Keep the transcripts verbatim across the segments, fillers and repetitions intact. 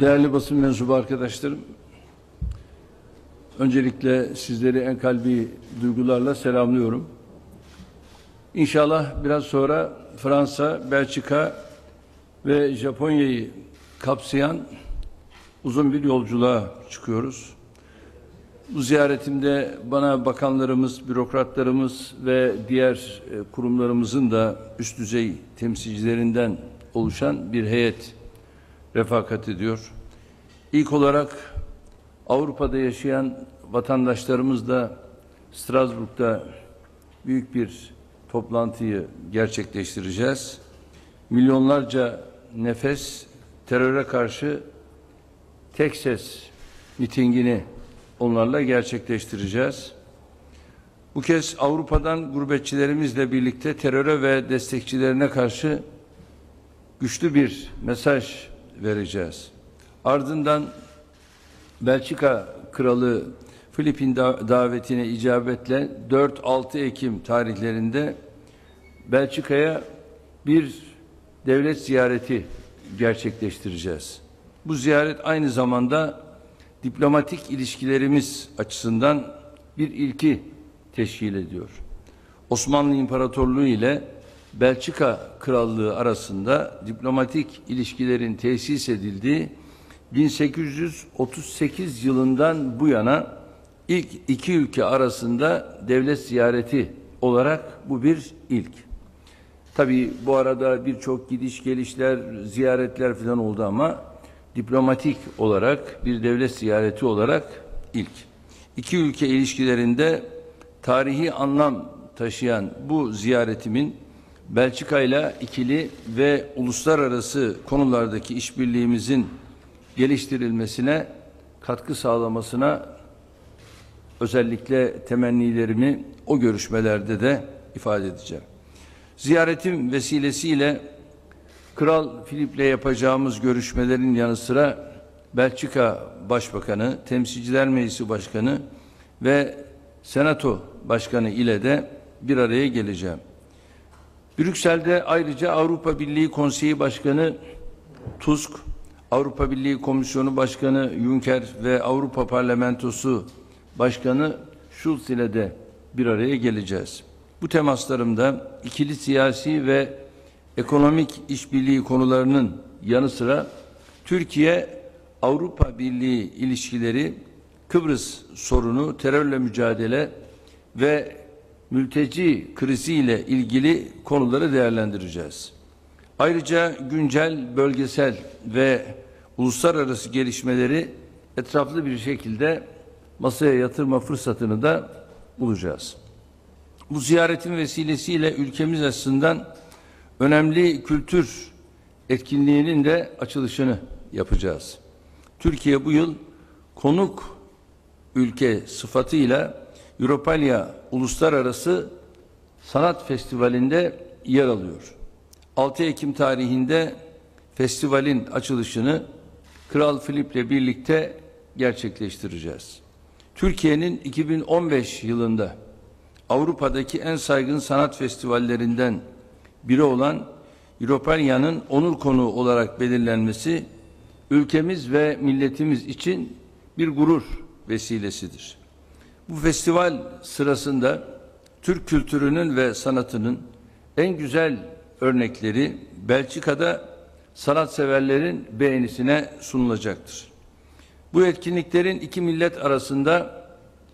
Değerli basın mensubu arkadaşlarım, öncelikle sizleri en kalbi duygularla selamlıyorum. İnşallah biraz sonra Fransa, Belçika ve Japonya'yı kapsayan uzun bir yolculuğa çıkıyoruz. Bu ziyaretimde bana bakanlarımız, bürokratlarımız ve diğer kurumlarımızın da üst düzey temsilcilerinden oluşan bir heyet refakat ediyor. İlk olarak Avrupa'da yaşayan vatandaşlarımızla Strasbourg'da büyük bir toplantıyı gerçekleştireceğiz. Milyonlarca nefes teröre karşı tek ses mitingini onlarla gerçekleştireceğiz. Bu kez Avrupa'dan gurbetçilerimizle birlikte teröre ve destekçilerine karşı güçlü bir mesaj vereceğiz. Ardından Belçika Kralı Filipin davetine icabetle dört altı Ekim tarihlerinde Belçika'ya bir devlet ziyareti gerçekleştireceğiz. Bu ziyaret aynı zamanda diplomatik ilişkilerimiz açısından bir ilki teşkil ediyor. Osmanlı İmparatorluğu ile Belçika Krallığı arasında diplomatik ilişkilerin tesis edildiği bin sekiz yüz otuz sekiz yılından bu yana ilk iki ülke arasında devlet ziyareti olarak bu bir ilk. Tabii bu arada birçok gidiş gelişler, ziyaretler falan oldu ama diplomatik olarak bir devlet ziyareti olarak ilk. İki ülke ilişkilerinde tarihi anlam taşıyan bu ziyaretimin Belçika ile ikili ve uluslararası konulardaki işbirliğimizin geliştirilmesine katkı sağlamasına özellikle temennilerimi o görüşmelerde de ifade edeceğim. Ziyaretim vesilesiyle Kral Filip'le yapacağımız görüşmelerin yanı sıra Belçika Başbakanı, Temsilciler Meclisi Başkanı ve Senato Başkanı ile de bir araya geleceğim. Brüksel'de ayrıca Avrupa Birliği Konseyi Başkanı Tusk, Avrupa Birliği Komisyonu Başkanı Juncker ve Avrupa Parlamentosu Başkanı Schulz ile de bir araya geleceğiz. Bu temaslarımda ikili siyasi ve ekonomik işbirliği konularının yanı sıra Türkiye-Avrupa Birliği ilişkileri, Kıbrıs sorunu, terörle mücadele ve mülteci kriziyle ilgili konuları değerlendireceğiz. Ayrıca güncel, bölgesel ve uluslararası gelişmeleri etraflı bir şekilde masaya yatırma fırsatını da bulacağız. Bu ziyaretin vesilesiyle ülkemiz açısından önemli kültür etkinliğinin de açılışını yapacağız. Türkiye bu yıl konuk ülke sıfatıyla Europalya Uluslararası Sanat Festivali'nde yer alıyor. altı Ekim tarihinde festivalin açılışını Kral Filip'le birlikte gerçekleştireceğiz. Türkiye'nin iki bin on beş yılında Avrupa'daki en saygın sanat festivallerinden biri olan Europalya'nın onur konuğu olarak belirlenmesi ülkemiz ve milletimiz için bir gurur vesilesidir. Bu festival sırasında Türk kültürünün ve sanatının en güzel örnekleri Belçika'da sanatseverlerin beğenisine sunulacaktır. Bu etkinliklerin iki millet arasında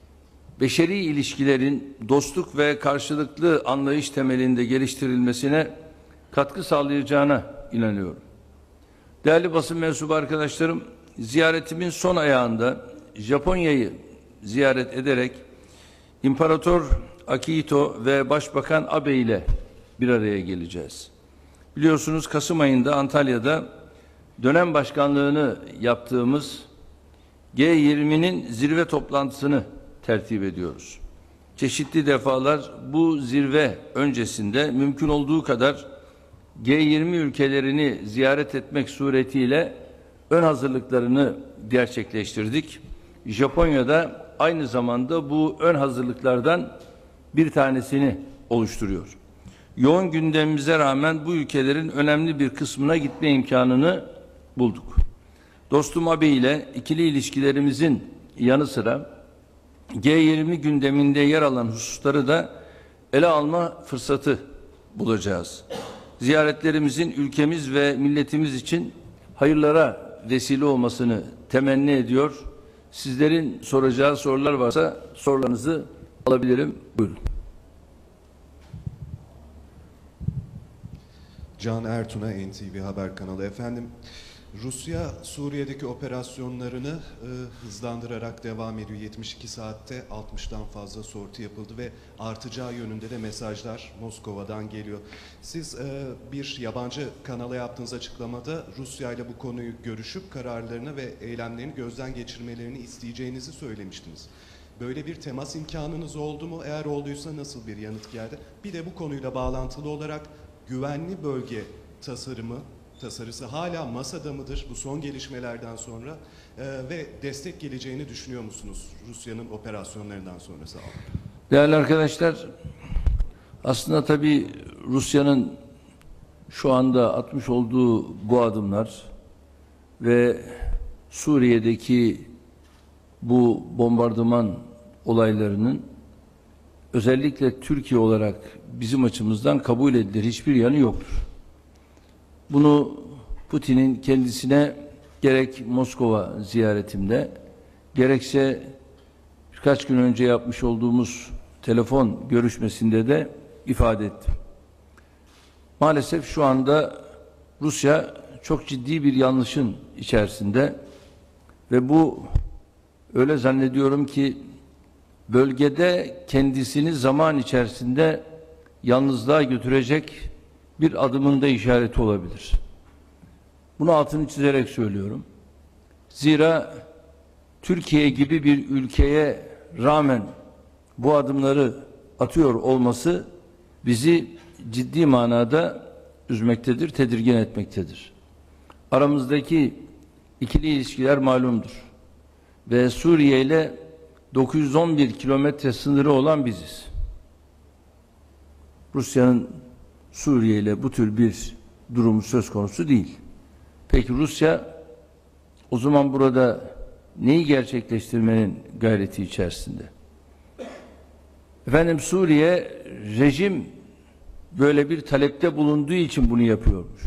beşeri ilişkilerin dostluk ve karşılıklı anlayış temelinde geliştirilmesine katkı sağlayacağına inanıyorum. Değerli basın mensubu arkadaşlarım, ziyaretimin son ayağında Japonya'yı ziyaret ederek İmparator Akihito ve Başbakan Abe ile bir araya geleceğiz. Biliyorsunuz Kasım ayında Antalya'da dönem başkanlığını yaptığımız G yirminin zirve toplantısını tertip ediyoruz. Çeşitli defalar bu zirve öncesinde mümkün olduğu kadar G yirmi ülkelerini ziyaret etmek suretiyle ön hazırlıklarını gerçekleştirdik. Japonya'da aynı zamanda bu ön hazırlıklardan bir tanesini oluşturuyor. Yoğun gündemimize rağmen bu ülkelerin önemli bir kısmına gitme imkanını bulduk. Dostum Abe ile ikili ilişkilerimizin yanı sıra G yirmi gündeminde yer alan hususları da ele alma fırsatı bulacağız. Ziyaretlerimizin ülkemiz ve milletimiz için hayırlara vesile olmasını temenni ediyor. Sizlerin soracağı sorular varsa sorularınızı alabilirim. Buyurun. Can Ertun'a N T V Haber Kanalı. Efendim, Rusya Suriye'deki operasyonlarını e, hızlandırarak devam ediyor. yetmiş iki saatte altmıştan fazla sortu yapıldı ve artacağı yönünde de mesajlar Moskova'dan geliyor. Siz e, bir yabancı kanala yaptığınız açıklamada Rusya ile bu konuyu görüşüp kararlarını ve eylemlerini gözden geçirmelerini isteyeceğinizi söylemiştiniz. Böyle bir temas imkanınız oldu mu? Eğer olduysa nasıl bir yanıt geldi? Bir de bu konuyla bağlantılı olarak güvenli bölge tasarımı, tasarısı hala masada mıdır bu son gelişmelerden sonra ee, ve destek geleceğini düşünüyor musunuz Rusya'nın operasyonlarından sonra? Sağ olun. Değerli arkadaşlar, aslında tabii Rusya'nın şu anda atmış olduğu bu adımlar ve Suriye'deki bu bombardıman olaylarının özellikle Türkiye olarak bizim açımızdan kabul edilir hiçbir yanı yoktur. Bunu Putin'in kendisine gerek Moskova ziyaretimde gerekse birkaç gün önce yapmış olduğumuz telefon görüşmesinde de ifade ettim. Maalesef şu anda Rusya çok ciddi bir yanlışın içerisinde ve bu öyle zannediyorum ki bölgede kendisini zaman içerisinde yalnızlığa götürecek bir adımın da işareti olabilir. Bunu altını çizerek söylüyorum. Zira Türkiye gibi bir ülkeye rağmen bu adımları atıyor olması bizi ciddi manada üzmektedir, tedirgin etmektedir. Aramızdaki ikili ilişkiler malumdur. Ve Suriye ile dokuz yüz on bir kilometre sınırı olan biziz. Rusya'nın Suriye ile bu tür bir durumu söz konusu değil. Peki Rusya o zaman burada neyi gerçekleştirmenin gayreti içerisinde? Efendim, Suriye rejim böyle bir talepte bulunduğu için bunu yapıyormuş.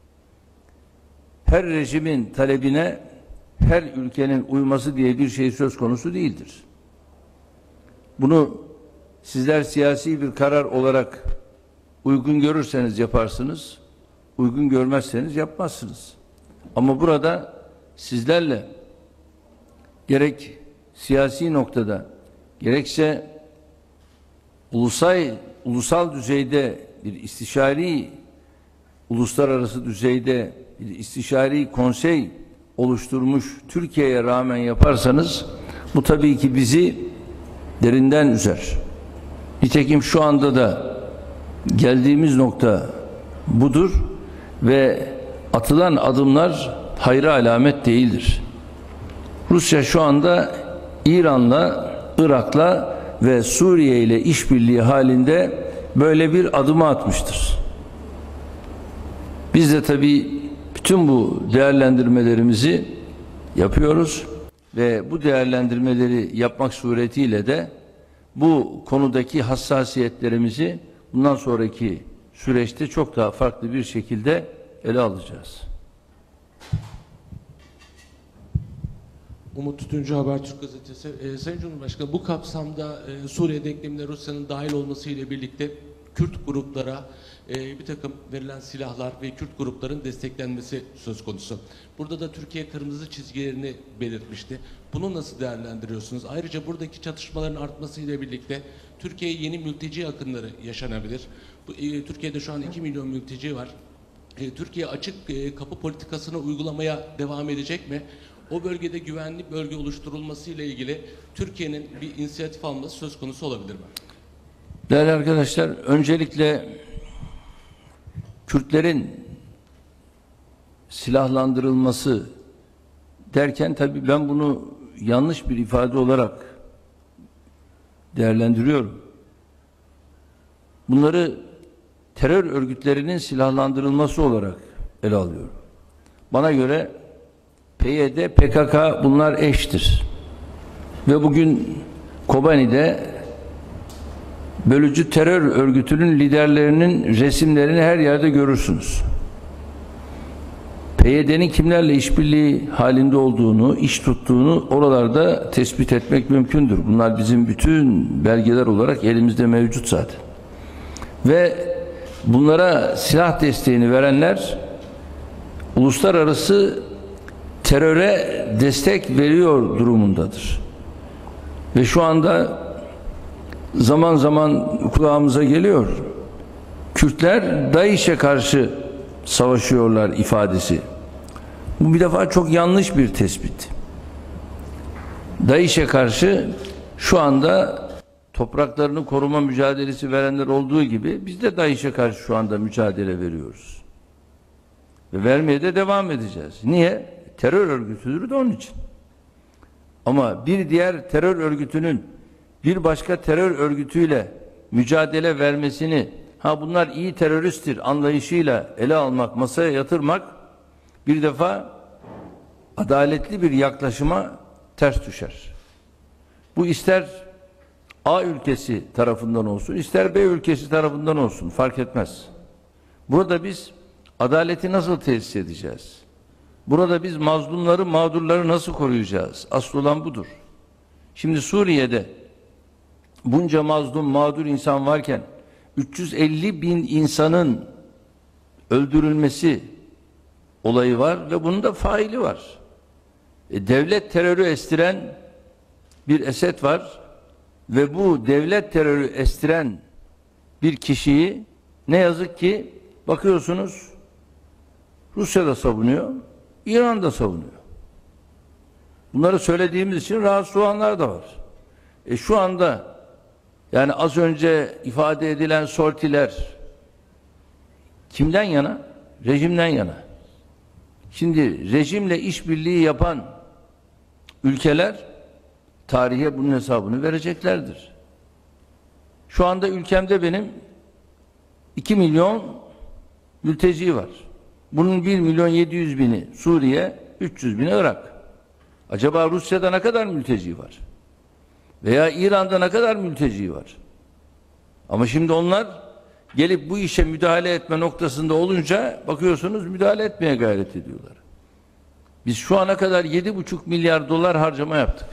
Her rejimin talebine her ülkenin uyması diye bir şey söz konusu değildir. Bunu sizler siyasi bir karar olarak uygun görürseniz yaparsınız, uygun görmezseniz yapmazsınız. Ama burada sizlerle gerek siyasi noktada gerekse ulusal ulusal düzeyde bir istişari, uluslararası düzeyde bir istişari konsey oluşturmuş Türkiye'ye rağmen yaparsanız bu tabii ki bizi derinden üzer. Nitekim şu anda da geldiğimiz nokta budur ve atılan adımlar hayra alamet değildir. Rusya şu anda İran'la, Irak'la ve Suriye ile işbirliği halinde böyle bir adımı atmıştır. Biz de tabii bütün bu değerlendirmelerimizi yapıyoruz ve bu değerlendirmeleri yapmak suretiyle de bu konudaki hassasiyetlerimizi bundan sonraki süreçte çok daha farklı bir şekilde ele alacağız. Umut Tütüncü, Habertürk Gazetesi. Ee, Sayın Cumhurbaşkanı, bu kapsamda e, Suriye denklemine Rusya'nın dahil olmasıyla birlikte Kürt gruplara e, bir takım verilen silahlar ve Kürt grupların desteklenmesi söz konusu. Burada da Türkiye kırmızı çizgilerini belirtmişti. Bunu nasıl değerlendiriyorsunuz? Ayrıca buradaki çatışmaların artmasıyla birlikte Türkiye'ye yeni mülteci akınları yaşanabilir. Bu, e, Türkiye'de şu an iki milyon mülteci var. E, Türkiye açık e, kapı politikasını uygulamaya devam edecek mi? O bölgede güvenli bölge oluşturulması ile ilgili Türkiye'nin bir inisiyatif alması söz konusu olabilir mi? Değerli arkadaşlar, öncelikle Kürtlerin silahlandırılması derken tabii ben bunu yanlış bir ifade olarak değerlendiriyorum. Bunları terör örgütlerinin silahlandırılması olarak ele alıyorum. Bana göre P Y D, P K K bunlar eştir. Ve bugün Kobani'de bölücü terör örgütünün liderlerinin resimlerini her yerde görürsünüz. P Y D'nin kimlerle işbirliği halinde olduğunu, iş tuttuğunu oralarda tespit etmek mümkündür. Bunlar bizim bütün belgeler olarak elimizde mevcut zaten. Ve bunlara silah desteğini verenler uluslararası teröre destek veriyor durumundadır. Ve şu anda zaman zaman kulağımıza geliyor. Kürtler DAEŞ'e karşı savaşıyorlar ifadesi. Bu bir defa çok yanlış bir tespit. DAEŞ'e karşı şu anda topraklarını koruma mücadelesi verenler olduğu gibi biz de DAEŞ'e karşı şu anda mücadele veriyoruz. Ve vermeye de devam edeceğiz. Niye? Terör örgütüdür de onun için. Ama bir diğer terör örgütünün bir başka terör örgütüyle mücadele vermesini, ha bunlar iyi teröristtir anlayışıyla ele almak, masaya yatırmak bir defa adaletli bir yaklaşıma ters düşer. Bu ister A ülkesi tarafından olsun, ister B ülkesi tarafından olsun fark etmez. Burada biz adaleti nasıl tesis edeceğiz? Burada biz mazlumları, mağdurları nasıl koruyacağız? Asıl olan budur. Şimdi Suriye'de bunca mazlum, mağdur insan varken üç yüz elli bin insanın öldürülmesi olayı var ve bunun da faili var. E, devlet terörü estiren bir Esed var ve bu devlet terörü estiren bir kişiyi ne yazık ki bakıyorsunuz Rusya da savunuyor, İran da savunuyor. Bunları söylediğimiz için rahatsız olanlar da var. E şu anda yani az önce ifade edilen sortiler kimden yana? Rejimden yana. Şimdi rejimle işbirliği yapan ülkeler tarihe bunun hesabını vereceklerdir. Şu anda ülkemde benim iki milyon mülteci var. Bunun bir milyon yedi yüz bini Suriye, üç yüz bini Irak. Acaba Rusya'da ne kadar mülteci var? Veya İran'da ne kadar mülteci var? Ama şimdi onlar gelip bu işe müdahale etme noktasında olunca bakıyorsunuz müdahale etmeye gayret ediyorlar. Biz şu ana kadar yedi buçuk milyar dolar harcama yaptık.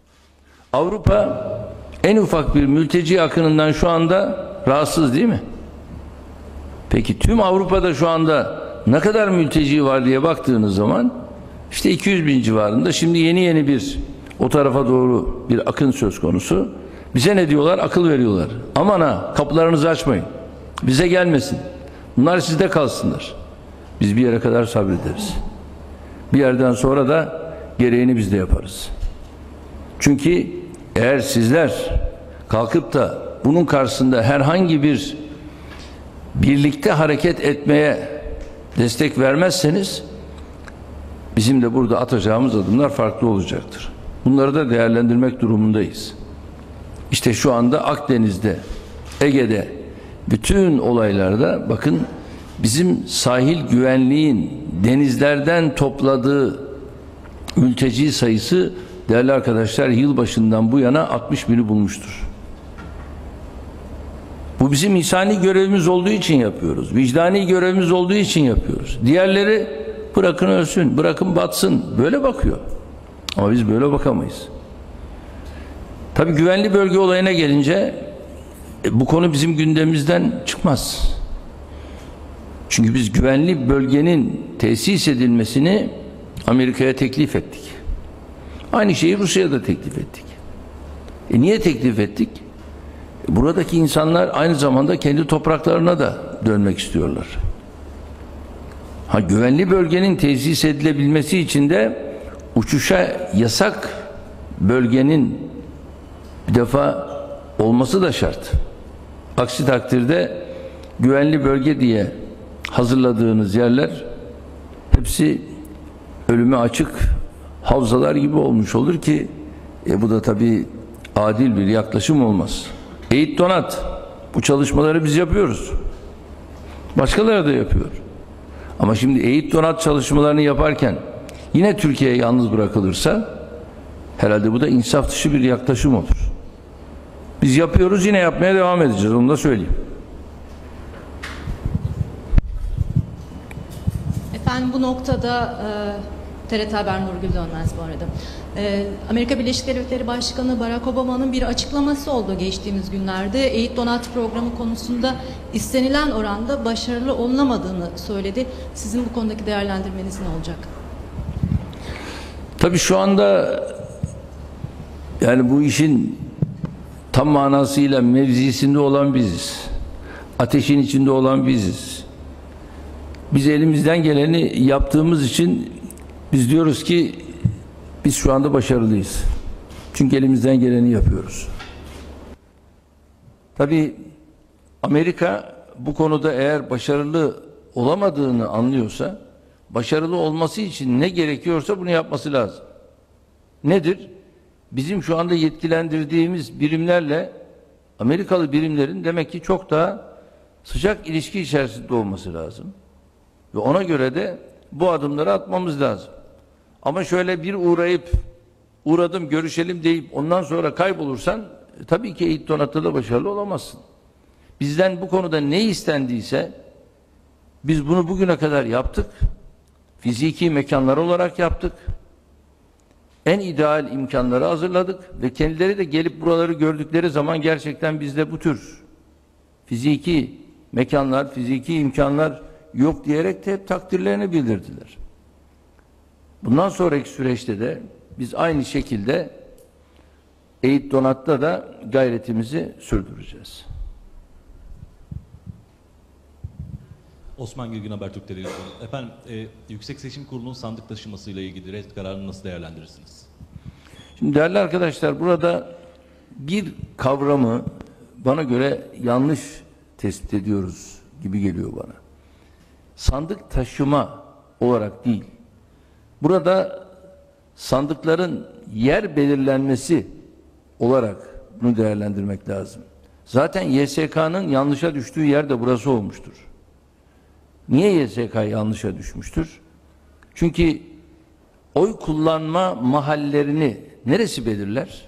Avrupa en ufak bir mülteci akınından şu anda rahatsız değil mi? Peki tüm Avrupa'da şu anda ne kadar mülteci var diye baktığınız zaman işte iki yüz bin civarında. Şimdi yeni yeni bir o tarafa doğru bir akın söz konusu. Bize ne diyorlar? Akıl veriyorlar. Aman ha, kapılarınızı açmayın. Bize gelmesin. Bunlar sizde kalsınlar. Biz bir yere kadar sabrederiz. Bir yerden sonra da gereğini biz de yaparız. Çünkü eğer sizler kalkıp da bunun karşısında herhangi bir birlikte hareket etmeye destek vermezseniz bizim de burada atacağımız adımlar farklı olacaktır. Bunları da değerlendirmek durumundayız. İşte şu anda Akdeniz'de, Ege'de bütün olaylarda bakın bizim sahil güvenliğin denizlerden topladığı mülteci sayısı değerli arkadaşlar yılbaşından bu yana altmış bini bulmuştur. Bu bizim insani görevimiz olduğu için yapıyoruz. Vicdani görevimiz olduğu için yapıyoruz. Diğerleri bırakın ölsün, bırakın batsın. Böyle bakıyor. Ama biz böyle bakamayız. Tabii güvenli bölge olayına gelince e, bu konu bizim gündemimizden çıkmaz. Çünkü biz güvenli bölgenin tesis edilmesini Amerika'ya teklif ettik. Aynı şeyi Rusya'ya da teklif ettik. E niye teklif ettik? E, buradaki insanlar aynı zamanda kendi topraklarına da dönmek istiyorlar. Ha, güvenli bölgenin tesis edilebilmesi için de uçuşa yasak bölgenin bir defa olması da şart. Aksi takdirde güvenli bölge diye hazırladığınız yerler hepsi ölüme açık havzalar gibi olmuş olur ki e, bu da tabii adil bir yaklaşım olmaz. Eğit donat. Bu çalışmaları biz yapıyoruz. Başkaları da yapıyor. Ama şimdi eğit donat çalışmalarını yaparken yine Türkiye yalnız bırakılırsa herhalde bu da insaf dışı bir yaklaşım olur. Biz yapıyoruz, yine yapmaya devam edeceğiz, onu da söyleyeyim. Efendim bu noktada e, T R T Haber Nurgül Dönmez bu arada. E, Amerika Birleşik Devletleri Başkanı Barack Obama'nın bir açıklaması oldu geçtiğimiz günlerde. Eğit Donat programı konusunda istenilen oranda başarılı olunamadığını söyledi. Sizin bu konudaki değerlendirmeniz ne olacak? Tabii şu anda yani bu işin tam manasıyla mevzisinde olan biziz. Ateşin içinde olan biziz. Biz elimizden geleni yaptığımız için biz diyoruz ki biz şu anda başarılıyız. Çünkü elimizden geleni yapıyoruz. Tabii Amerika bu konuda eğer başarılı olamadığını anlıyorsa, başarılı olması için ne gerekiyorsa bunu yapması lazım. Nedir? Bizim şu anda yetkilendirdiğimiz birimlerle Amerikalı birimlerin demek ki çok daha sıcak ilişki içerisinde olması lazım. Ve ona göre de bu adımları atmamız lazım. Ama şöyle bir uğrayıp uğradım görüşelim deyip ondan sonra kaybolursan e, tabii ki eğit donatta da başarılı olamazsın. Bizden bu konuda ne istendiyse biz bunu bugüne kadar yaptık. Fiziki mekanlar olarak yaptık. En ideal imkanları hazırladık ve kendileri de gelip buraları gördükleri zaman gerçekten bizde bu tür fiziki mekanlar, fiziki imkanlar yok diyerek de hep takdirlerini bildirdiler. Bundan sonraki süreçte de biz aynı şekilde eğit donatta da gayretimizi sürdüreceğiz. Osman Gülgün Habertürk Televizyonu. Efendim, e, Yüksek Seçim Kurulu'nun sandık taşımasıyla ilgili red kararını nasıl değerlendirirsiniz? Şimdi değerli arkadaşlar, burada bir kavramı bana göre yanlış tespit ediyoruz gibi geliyor bana. Sandık taşıma olarak değil. Burada sandıkların yer belirlenmesi olarak bunu değerlendirmek lazım. Zaten Y S K'nın yanlışa düştüğü yer de burası olmuştur. Niye Y S K yanlışa düşmüştür? Çünkü oy kullanma mahallerini neresi belirler?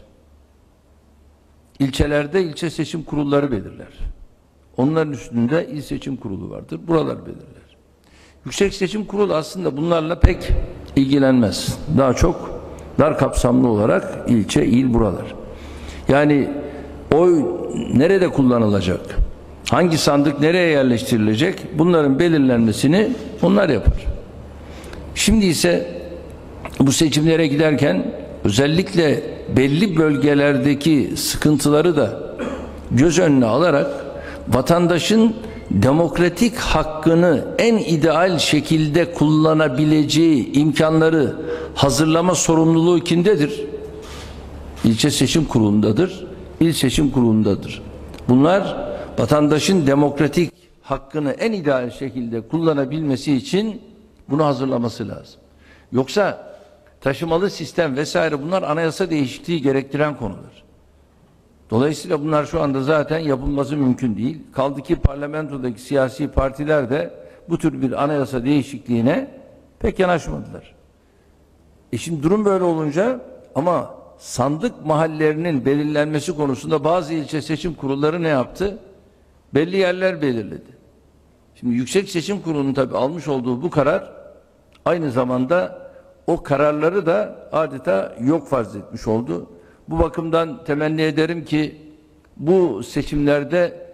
İlçelerde ilçe seçim kurulları belirler. Onların üstünde il seçim kurulu vardır. Buralar belirler. Yüksek Seçim Kurulu aslında bunlarla pek ilgilenmez. Daha çok dar kapsamlı olarak ilçe, il, buralar. Yani oy nerede kullanılacak? Hangi sandık nereye yerleştirilecek? Bunların belirlenmesini onlar yapar. Şimdi ise bu seçimlere giderken özellikle belli bölgelerdeki sıkıntıları da göz önüne alarak vatandaşın demokratik hakkını en ideal şekilde kullanabileceği imkanları hazırlama sorumluluğu kimdedir? İlçe seçim kurulundadır, il seçim kurulundadır. Bunlar vatandaşın demokratik hakkını en ideal şekilde kullanabilmesi için bunu hazırlaması lazım. Yoksa taşımalı sistem vesaire bunlar anayasa değişikliği gerektiren konular. Dolayısıyla bunlar şu anda zaten yapılması mümkün değil. Kaldı ki parlamentodaki siyasi partiler de bu tür bir anayasa değişikliğine pek yanaşmadılar. E şimdi durum böyle olunca ama sandık mahallelerinin belirlenmesi konusunda bazı ilçe seçim kurulları ne yaptı? Belli yerler belirledi. Şimdi Yüksek Seçim Kurulu'nun tabii almış olduğu bu karar aynı zamanda o kararları da adeta yok farz etmiş oldu. Bu bakımdan temenni ederim ki bu seçimlerde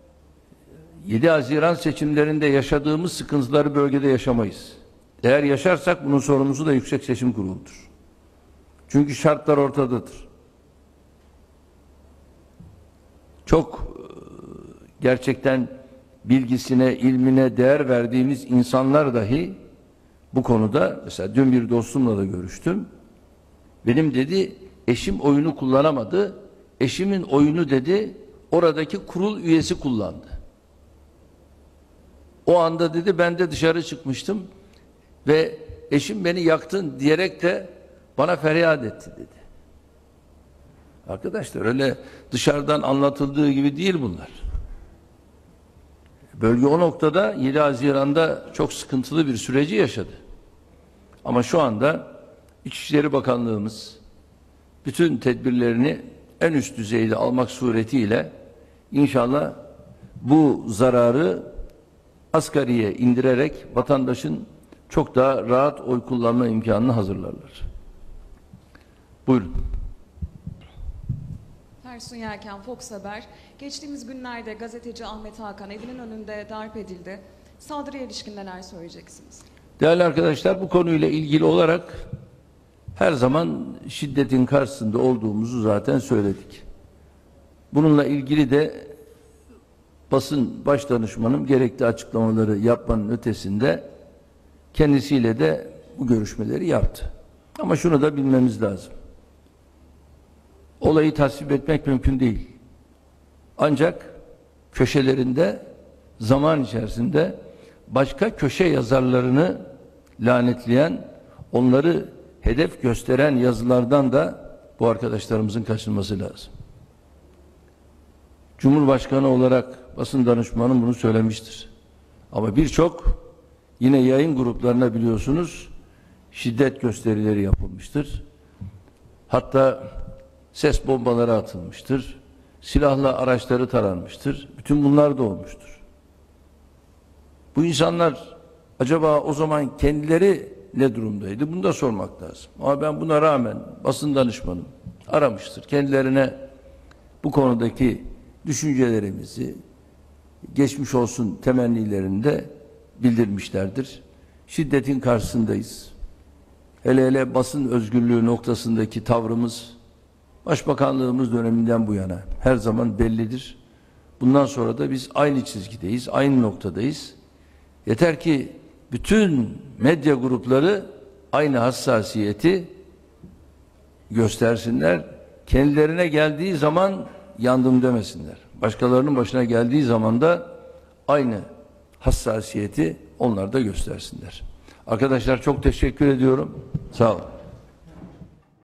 yedi Haziran seçimlerinde yaşadığımız sıkıntıları bölgede yaşamayız. Eğer yaşarsak bunun sorumlusu da Yüksek Seçim Kurulu'dur. Çünkü şartlar ortadadır. Çok gerçekten bilgisine, ilmine değer verdiğimiz insanlar dahi bu konuda, mesela dün bir dostumla da görüştüm. Benim dedi eşim oyunu kullanamadı. Eşimin oyunu dedi oradaki kurul üyesi kullandı. O anda dedi ben de dışarı çıkmıştım ve eşim beni yaktın diyerek de bana feryat etti dedi. Arkadaşlar öyle dışarıdan anlatıldığı gibi değil bunlar. Bölge o noktada yedi Haziran'da çok sıkıntılı bir süreci yaşadı. Ama şu anda İçişleri Bakanlığımız bütün tedbirlerini en üst düzeyde almak suretiyle inşallah bu zararı asgariye indirerek vatandaşın çok daha rahat oy kullanma imkanını hazırlarlar. Buyurun. Ersun Yelken, Fox Haber. Geçtiğimiz günlerde gazeteci Ahmet Hakan evinin önünde darp edildi. Saldırıya ilişkin neler söyleyeceksiniz? Değerli arkadaşlar, bu konuyla ilgili olarak her zaman şiddetin karşısında olduğumuzu zaten söyledik. Bununla ilgili de basın baş danışmanım gerekli açıklamaları yapmanın ötesinde kendisiyle de bu görüşmeleri yaptı. Ama şunu da bilmemiz lazım. Olayı tasvip etmek mümkün değil. Ancak köşelerinde zaman içerisinde başka köşe yazarlarını lanetleyen, onları hedef gösteren yazılardan da bu arkadaşlarımızın kaçınması lazım. Cumhurbaşkanı olarak basın danışmanım bunu söylemiştir. Ama birçok yine yayın gruplarına biliyorsunuz şiddet gösterileri yapılmıştır. Hatta ses bombaları atılmıştır. Silahla araçları taranmıştır. Bütün bunlar da olmuştur. Bu insanlar acaba o zaman kendileri ne durumdaydı? Bunu da sormak lazım. Ama ben buna rağmen basın danışmanım aramıştır. Kendilerine bu konudaki düşüncelerimizi geçmiş olsun temennilerini de bildirmişlerdir. Şiddetin karşısındayız. Hele hele basın özgürlüğü noktasındaki tavrımız Başbakanlığımız döneminden bu yana her zaman bellidir. Bundan sonra da biz aynı çizgideyiz, aynı noktadayız. Yeter ki bütün medya grupları aynı hassasiyeti göstersinler. Kendilerine geldiği zaman yandım demesinler. Başkalarının başına geldiği zaman da aynı hassasiyeti onlar da göstersinler. Arkadaşlar çok teşekkür ediyorum. Sağ olun.